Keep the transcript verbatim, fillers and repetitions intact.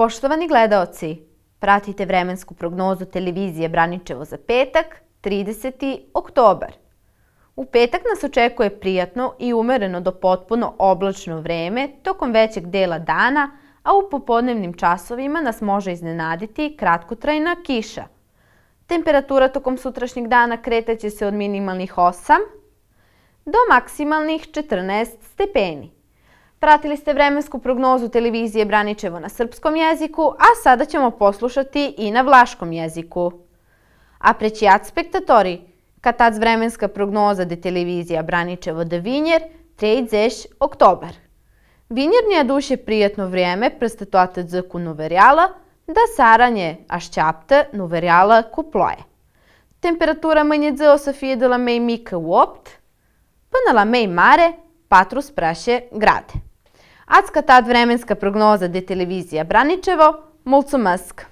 Poštovani gledaoci, pratite vremensku prognozu televizije Braničevo za petak, trideseti oktobar. U petak nas očekuje prijatno i umereno do potpuno oblačno vreme tokom većeg dela dana, a u popodnevnim časovima nas može iznenaditi kratkotrajna kiša. Temperatura tokom sutrašnjeg dana kretaće se od minimalnih osam do maksimalnih četrnaest stepeni. Pratili ste vremensku prognozu televizije Braničevo na srpskom jeziku, a sada ćemo poslušati i na vlaškom jeziku. Apreciați spectatorii, cătați vremenska prognoza de televizija Braničevo de vinjeri, treizeci oktobar. Vinjer ne aduše prijatno vrijeme preste toate zăcu nuverijala, da saranje așteaptă nuverijala cu ploaie. Temperatura mâine zi o să fie de la mei mică opt până la mei mare patru spre grade. Ați cătat vremenska prognoza de televizija Braničevo, mulțumesc!